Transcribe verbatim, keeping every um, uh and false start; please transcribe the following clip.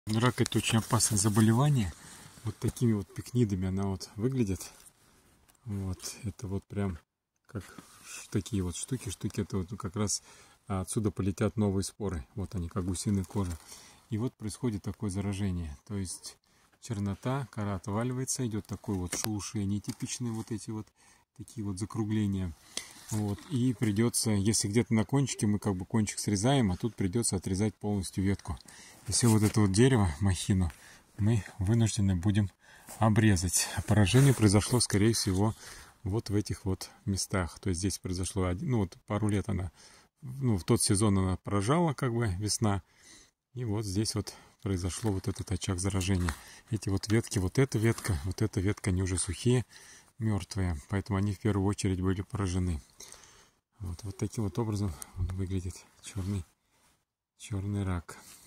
Рак — это очень опасное заболевание. Вот такими вот пикнидами она вот выглядит. Вот, это вот прям как такие вот штуки. Штуки это вот как раз отсюда полетят новые споры. Вот они, как гусиная кожа. И вот происходит такое заражение. То есть чернота, кора отваливается, идет такое вот шелушение, нетипичные вот эти вот такие вот закругления. Вот, и придется, если где-то на кончике мы как бы кончик срезаем, а тут придется отрезать полностью ветку. И все вот это вот дерево, махину, мы вынуждены будем обрезать. А поражение произошло, скорее всего, вот в этих вот местах. То есть здесь произошло, один, ну вот пару лет она, ну в тот сезон она поражала, как бы весна. И вот здесь вот произошло вот этот очаг заражения. Эти вот ветки, вот эта ветка, вот эта ветка, они уже сухие, мертвые. Поэтому они в первую очередь были поражены. Вот, вот таким вот образом он выглядит, черный, черный рак.